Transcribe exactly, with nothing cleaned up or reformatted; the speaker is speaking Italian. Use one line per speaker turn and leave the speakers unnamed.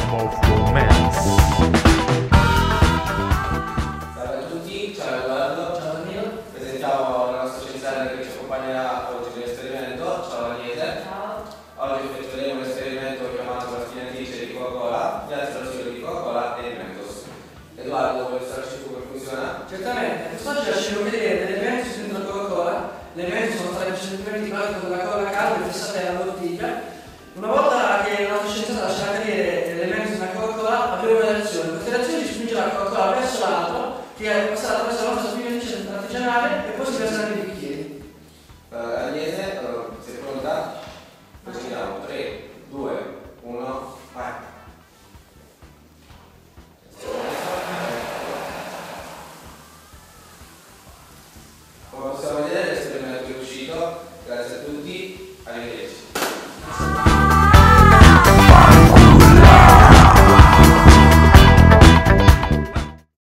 Game of Romance.
Salve a tutti, ciao Edoardo.
Ciao Danilo.
Presentiamo la nostra scienziata che ci accompagnerà oggi nell'esperimento. Ciao Agnese.
Ciao.
Oggi effettueremo un esperimento chiamato la spinatrice di Coca-Cola, grazie al ciclo di Coca-Cola e Mentos. Edoardo, vuoi starci su come funziona?
Certamente, quest'oggi lascerò vedere delle elementi su dentro la Coca-Cola. Le elementi sono stati precedentemente calate con la colla calda e fissate alla bottiglia. Una volta che la nostra scienziata lascerà cadere le elementi sulla Coca-Cola, avremo una reazione. Questa reazione ci spingerà la Coca-Cola verso l'alto, che passerà attraverso la nostra spinatrice artigianale e poi si verserà nei bicchieri.
Uh, Agnese, allora, sei pronta? Procediamo, tre.